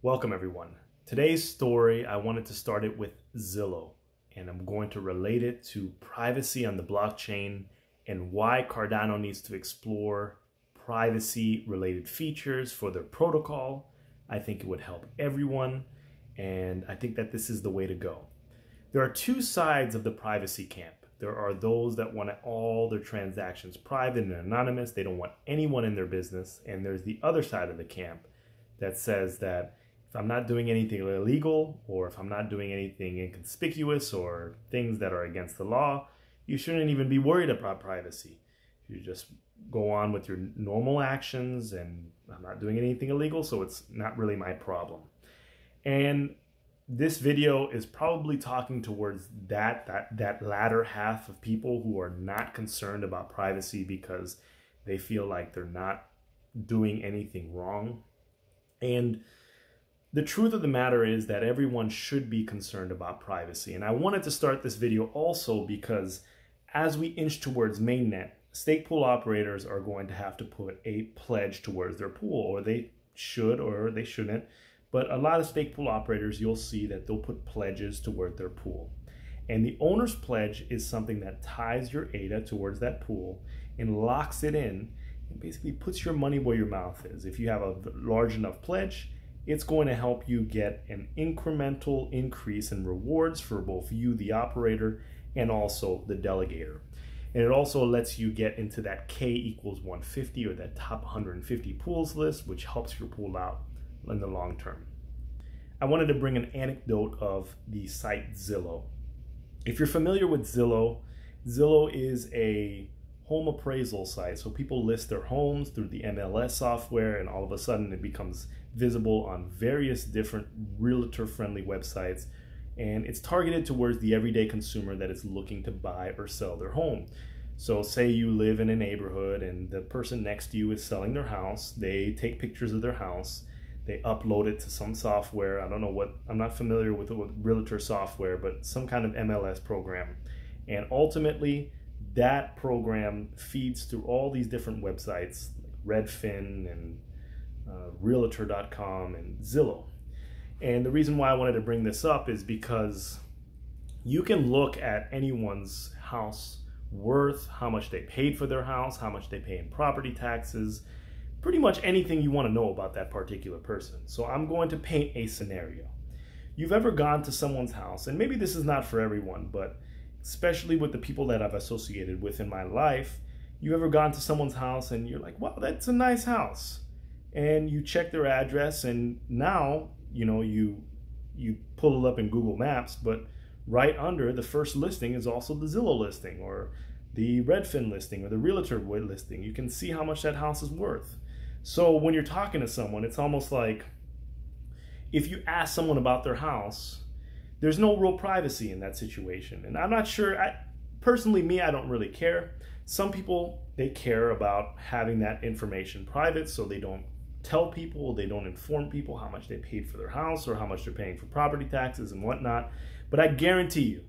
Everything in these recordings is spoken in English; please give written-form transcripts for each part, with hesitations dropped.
Welcome everyone. Today's story, I wanted to start it with Zillow, and I'm going to relate it to privacy on the blockchain and why Cardano needs to explore privacy related features for their protocol. I think it would help everyone, and I think that this is the way to go. There are two sides of the privacy camp. There are those that want all their transactions private and anonymous. They don't want anyone in their business. And there's the other side of the camp that says that if I'm not doing anything illegal, or if I'm not doing anything inconspicuous or things that are against the law, you shouldn't even be worried about privacy. You just go on with your normal actions, and I'm not doing anything illegal, so it's not really my problem. And this video is probably talking towards that latter half of people who are not concerned about privacy because they feel like they're not doing anything wrong. And the truth of the matter is that everyone should be concerned about privacy. And I wanted to start this video also because as we inch towards mainnet, stake pool operators are going to have to put a pledge towards their pool, or they should or they shouldn't. But a lot of stake pool operators, you'll see that they'll put pledges toward their pool. And the owner's pledge is something that ties your ADA towards that pool and locks it in and basically puts your money where your mouth is. If you have a large enough pledge, it's going to help you get an incremental increase in rewards for both you, the operator, and also the delegator. And it also lets you get into that K equals 150 or that top 150 pools list, which helps your pool out in the long term. I wanted to bring an anecdote of the site Zillow. If you're familiar with Zillow, Zillow is a home appraisal site. So people list their homes through the MLS software, and all of a sudden it becomes visible on various different realtor-friendly websites. And it's targeted towards the everyday consumer that is looking to buy or sell their home. So say you live in a neighborhood and the person next to you is selling their house. They take pictures of their house. They upload it to some software. I don't know what, I'm not familiar with realtor software, but some kind of MLS program. And ultimately, that program feeds through all these different websites, like Redfin and Realtor.com and Zillow. And the reason why I wanted to bring this up is because you can look at anyone's house worth, how much they paid for their house, how much they pay in property taxes, pretty much anything you want to know about that particular person. So I'm going to paint a scenario. You've ever gone to someone's house, and maybe this is not for everyone, but especially with the people that I've associated with in my life, you ever gone to someone's house and you're like, wow, that's a nice house. And you check their address, and now, you know, you pull it up in Google Maps, but right under the first listing is also the Zillow listing or the Redfin listing or the Realtor listing. You can see how much that house is worth. So when you're talking to someone, it's almost like if you ask someone about their house, there's no real privacy in that situation. And I'm not sure, personally, I don't really care. Some people, they care about having that information private, so they don't tell people, they don't inform people how much they paid for their house or how much they're paying for property taxes and whatnot. But I guarantee you,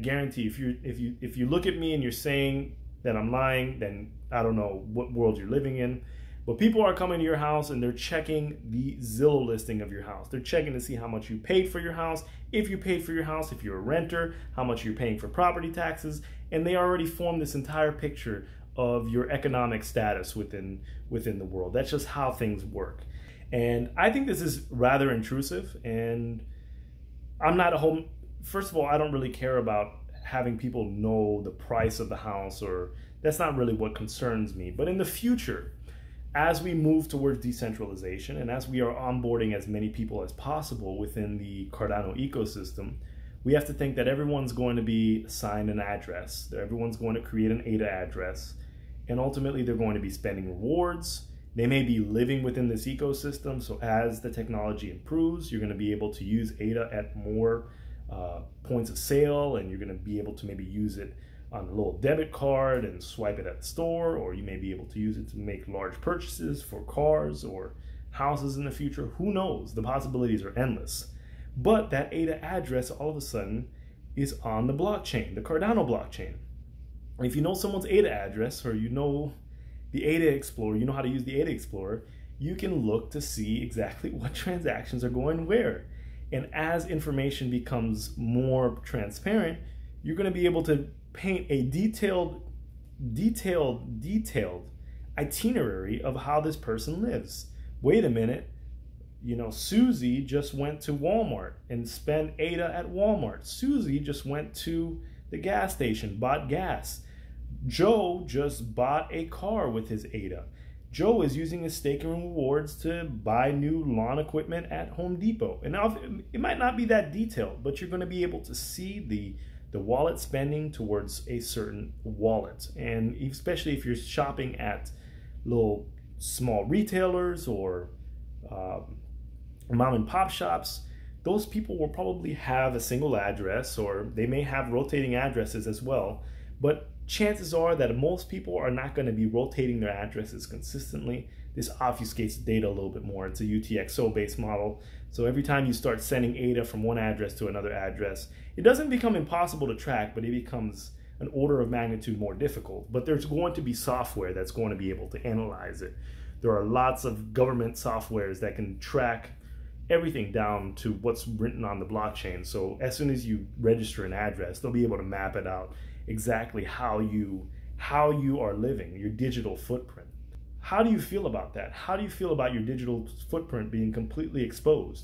if you look at me and you're saying that I'm lying, then I don't know what world you're living in. But people are coming to your house and they're checking the Zillow listing of your house. They're checking to see how much you paid for your house, if you paid for your house, if you're a renter, how much you're paying for property taxes, and they already formed this entire picture of your economic status within the world. That's just how things work. And I think this is rather intrusive, and I'm not a home, first of all, I don't really care about having people know the price of the house, or that's not really what concerns me. But in the future, as we move towards decentralization and as we are onboarding as many people as possible within the Cardano ecosystem, we have to think that everyone's going to be assigned an address, that everyone's going to create an ADA address, and ultimately they're going to be spending rewards. They may be living within this ecosystem, so as the technology improves, you're going to be able to use ADA at more points of sale, and you're going to be able to maybe use it on a little debit card and swipe it at the store, or you may be able to use it to make large purchases for cars or houses in the future. Who knows? The possibilities are endless. But that ADA address all of a sudden is on the blockchain, the Cardano blockchain. If you know someone's ADA address, or you know the ADA Explorer, you know how to use the ADA Explorer, you can look to see exactly what transactions are going where. And as information becomes more transparent, you're going to be able to paint a detailed itinerary of how this person lives. Wait a minute, Susie just went to Walmart and spent ADA at Walmart. Susie just went to the gas station, bought gas. Joe just bought a car with his ADA. Joe is using his stake and rewards to buy new lawn equipment at Home Depot. And now it might not be that detailed, but you're going to be able to see the wallet spending towards a certain wallet. And especially if you're shopping at little small retailers or mom and pop shops, those people will probably have a single address, or they may have rotating addresses as well. But chances are that most people are not going to be rotating their addresses consistently. This obfuscates data a little bit more. It's a UTXO based model. So every time you start sending ADA from one address to another address, it doesn't become impossible to track, but it becomes an order of magnitude more difficult. But there's going to be software that's going to be able to analyze it. There are lots of government softwares that can track everything down to what's written on the blockchain. So as soon as you register an address, they'll be able to map it out exactly how you are living, your digital footprint. How do you feel about that? How do you feel about your digital footprint being completely exposed?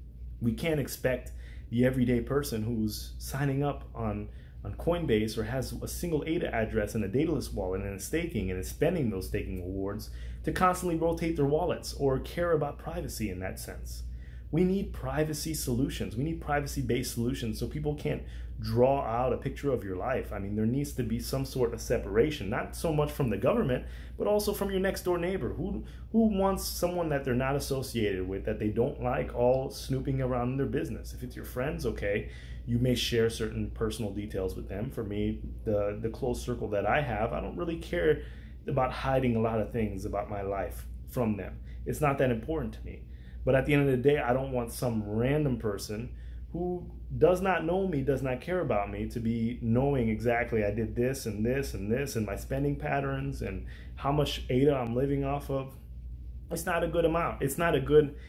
We can't expect the everyday person who's signing up on Coinbase or has a single ADA address and a dataless wallet and is staking and is spending those staking rewards to constantly rotate their wallets or care about privacy in that sense. We need privacy solutions. We need privacy-based solutions so people can't draw out a picture of your life. I mean, there needs to be some sort of separation, not so much from the government, but also from your next door neighbor. Who wants someone that they're not associated with, that they don't like, all snooping around in their business? If it's your friends, okay, you may share certain personal details with them. For me, the close circle that I have, I don't really care about hiding a lot of things about my life from them. It's not that important to me. But at the end of the day, I don't want some random person who does not know me, does not care about me, to be knowing exactly I did this and this and this and my spending patterns and how much ADA I'm living off of. It's not a good amount. It's not a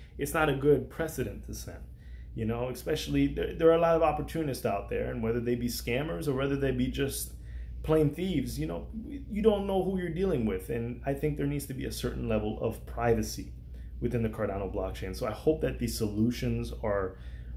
good precedent to set. Especially there are a lot of opportunists out there, and whether they be scammers or whether they be just plain thieves, you don't know who you're dealing with. And I think there needs to be a certain level of privacy within the Cardano blockchain. So I hope that these solutions are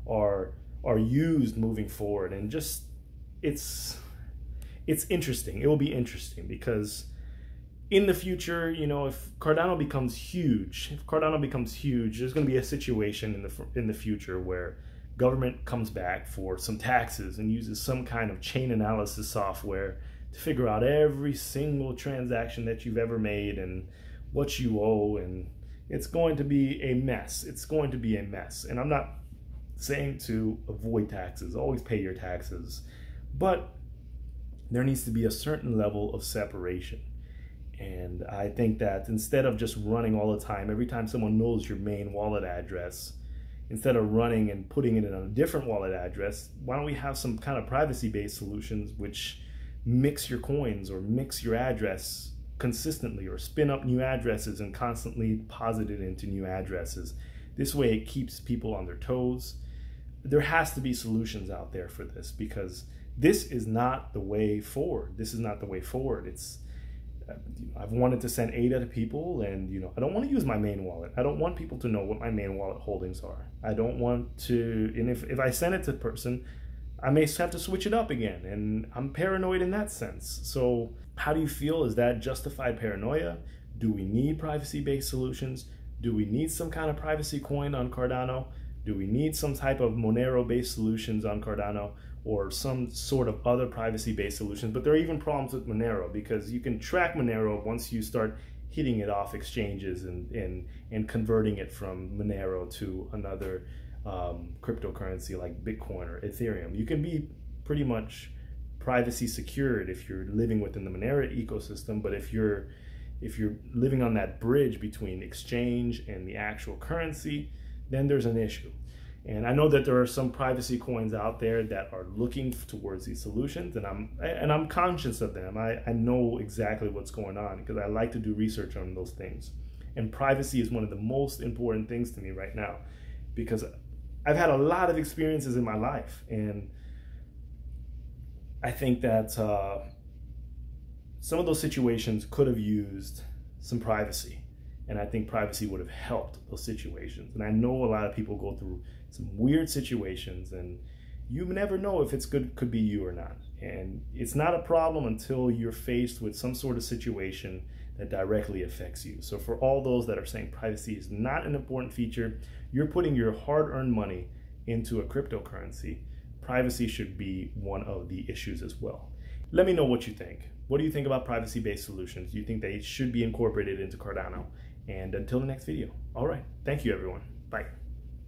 used moving forward. And just it's interesting. It will be interesting because in the future, if Cardano becomes huge, there's going to be a situation in the future where government comes back for some taxes and uses some kind of chain analysis software to figure out every single transaction that you've ever made and what you owe, and it's going to be a mess. It's going to be a mess. And I'm not saying to avoid taxes, always pay your taxes, but there needs to be a certain level of separation. And I think that instead of just running all the time, every time someone knows your main wallet address, instead of running and putting it in a different wallet address, why don't we have some kind of privacy-based solutions which mix your coins or mix your address consistently, or spin up new addresses and constantly deposit it into new addresses. This way it keeps people on their toes. There has to be solutions out there for this, because this is not the way forward. This is not the way forward. I've wanted to send ADA to people, and I don't want to use my main wallet. I don't want people to know what my main wallet holdings are. I don't want to, and if I send it to a person, I may have to switch it up again, and I'm paranoid in that sense. So how do you feel? Is that justified paranoia? Do we need privacy-based solutions? Do we need some kind of privacy coin on Cardano? Do we need some type of Monero-based solutions on Cardano, or some sort of other privacy-based solutions? But there are even problems with Monero, because you can track Monero once you start hitting it off exchanges and converting it from Monero to another cryptocurrency like Bitcoin or Ethereum. You can be pretty much privacy secured if you're living within the Monero ecosystem, but if you're living on that bridge between exchange and the actual currency, then there's an issue. And I know that there are some privacy coins out there that are looking towards these solutions, and I'm conscious of them. I know exactly what's going on because I like to do research on those things. And privacy is one of the most important things to me right now, because I've had a lot of experiences in my life, and I think that some of those situations could have used some privacy, and I think privacy would have helped those situations. And I know a lot of people go through some weird situations, and you never know if it's could be you or not. And it's not a problem until you're faced with some sort of situation that directly affects you. So for all those that are saying privacy is not an important feature, you're putting your hard-earned money into a cryptocurrency. Privacy should be one of the issues as well. Let me know what you think. What do you think about privacy-based solutions? Do you think they should be incorporated into Cardano? And until the next video. All right. Thank you, everyone. Bye.